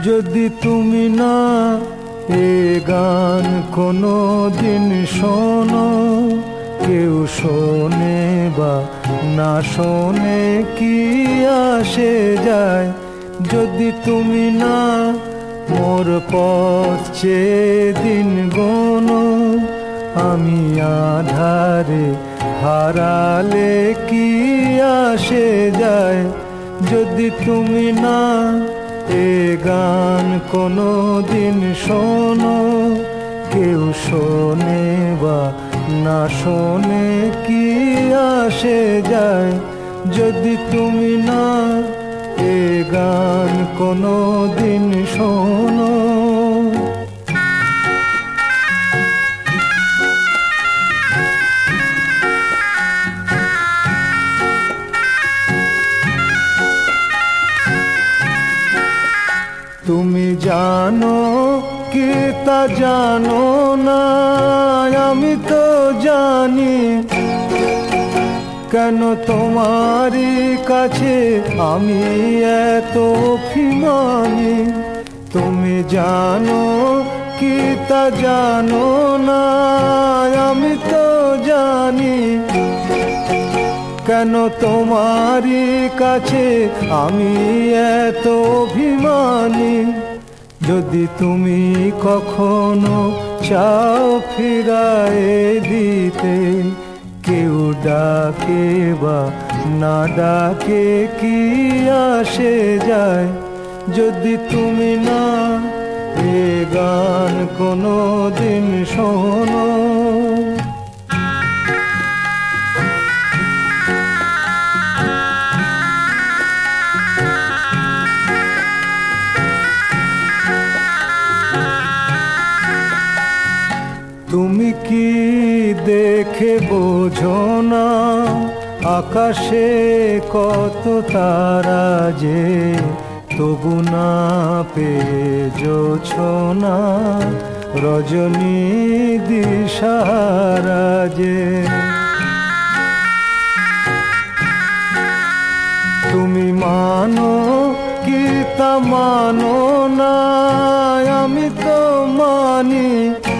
যদি তুমি না এ গান কোনো দিন শোনো, কেউ শোনে বা না শোনে কি আসে যায়। যদি তুমি না মোর পথ চেয়ে দিন গোনো, আমি আধারে হারালে কি আসে যায়। যদি তুমি না এ গান কোনো দিন শোনো, কেউ শোনে বা না শোনে কি আসে যায়। যদি তুমি না এ গান কোনো দিন শোনো। তুমি জানো কি তা জানো না, আমি তো জানি। কেন তোমারই কাছে আমি এত অভিমানী। তুমি জানো কি তা জানো না, আমি তো জানি। কেন তোমারই কাছে আমি এত অভিমানী। যদি তুমি কখনো চাও ফিরায়ে দিতে, কেউ ডাকে বা না ডাকে কি আসে যায়। যদি তুমি না এ গান কোনো দিন শোনো। তুমি কি দেখে বোঝো না, আকাশে কত তারা যে, তবু না পেয়েছো না রজনী দিশাহারা যে। তুমি মানো কি তা মানো না, আমি তো মানি।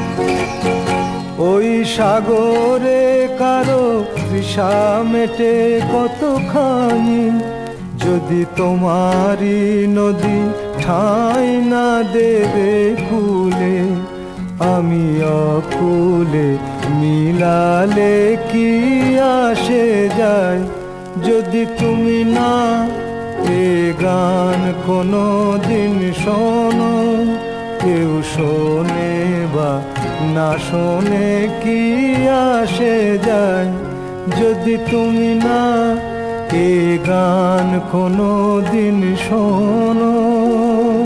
ওই সাগরে কারো তৃষা মেটে কতখানি। যদি তোমারই নদী ঠাঁই না দেবে কুলে, আমি অকুলে মিলালে কি আসে যায়। যদি তুমি না এ গান কোনো দিন শোনো, কেউ শোনে বা না শোনে কি আসে যায়। যদি তুমি না এ গান কোনো দিন শোনো।